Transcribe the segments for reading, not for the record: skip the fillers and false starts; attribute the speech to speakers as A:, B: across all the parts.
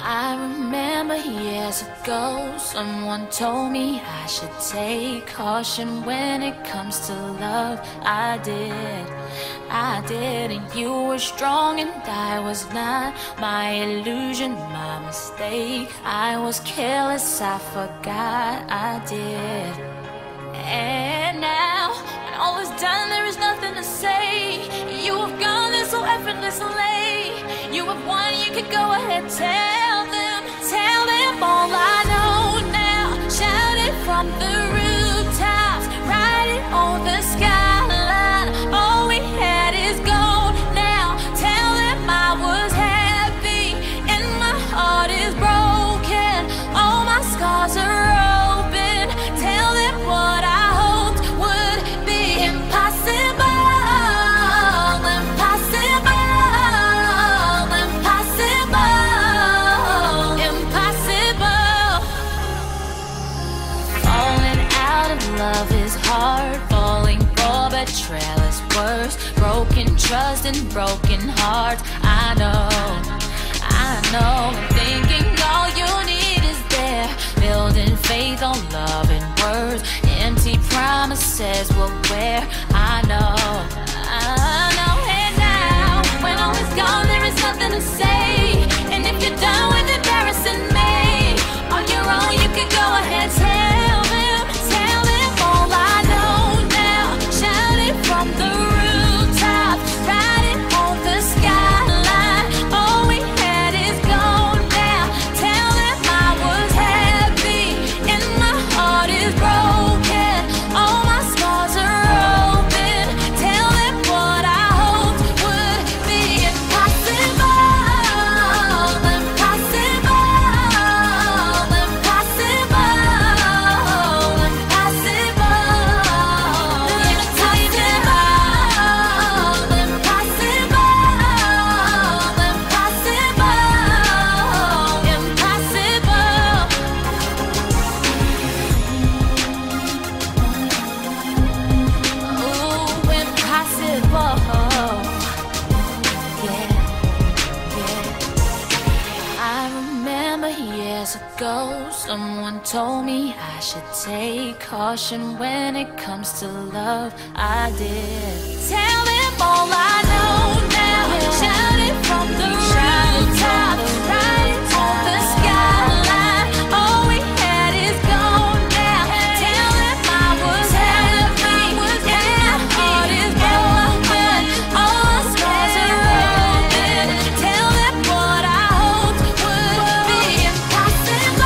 A: I remember years ago, someone told me I should take caution when it comes to love. I did, and you were strong and I was not. My illusion, my mistake. I was careless, I forgot I did. And now, when all is done, there is nothing to say. You have gone there so effortlessly. You have won, you could go ahead, tell them all I know now. Shout it from the rooftops, write it on the skyline. All we had is gold now. Tell them I was happy and my heart is broken. All my scars are open. Tell them what I hoped would be impossible. Love is hard, falling for betrayal is worse. Broken trust and broken hearts. I know, thinking all you need is there. Building faith on love and words. Empty promises will wear. I know. And now, when all is gone, there is nothing to say. And if you're done with embarrassing me, on your own you can go ahead, tell them all I know now. Shout it from the rooftop, write it on the skyline. All we had is gone now. Tell them I was happy and my heart is broken. All my scars are open. Tell them what I hoped would be impossible. Ago, someone told me I should take caution when it comes to love. I did. Tell them all I know now. Shout it from the rooftop, write it on the skyline. All we had is gone now. Tell them I was happy and my heart is broken. All my scars are open. Tell them what I hoped would be impossible.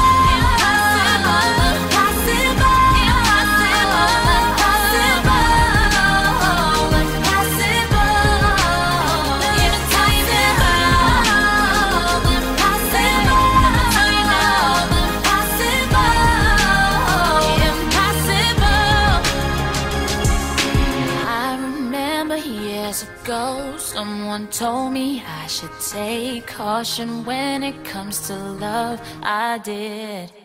A: Ago, someone told me I should take caution when it comes to love. I did.